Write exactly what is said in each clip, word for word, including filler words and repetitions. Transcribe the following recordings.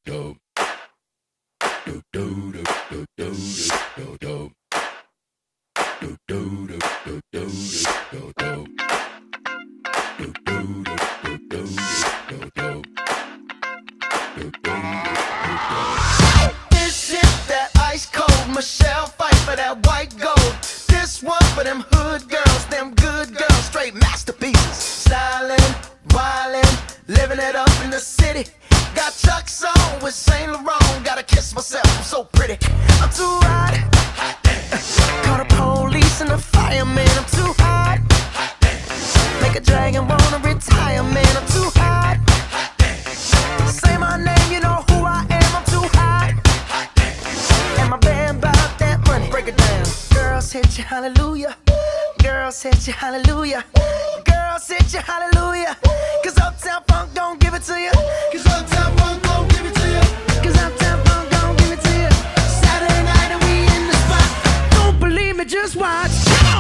This is that ice cold Michelle fight for that white gold. This one for them hood girls, them good girls, straight masterpieces. Stylin', wildin', living it up in the city. Got Chuck's on with Saint Laurent. Gotta kiss myself, I'm so pretty. I'm too hot. Call the police and the fireman. I'm too hot. Make a dragon wanna retire, man. I'm too hot. Say my name, you know who I am. I'm too hot. And my band bout that money. Break it down. Girls hit you, hallelujah. Girls hit you, hallelujah. Girls hit you, hallelujah. Cause Uptown Funk don't give it to you. Cause Uptown Funk don't give it to you. Cause Uptown Funk don't give it to you. Saturday night and we in the spot. Don't believe me, just watch.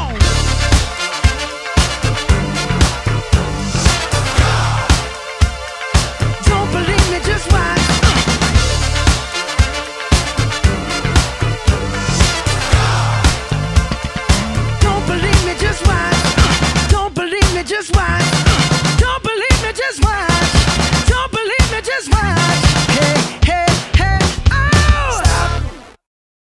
Don't believe me, just watch. Don't believe me, just watch. Don't believe me, just watch.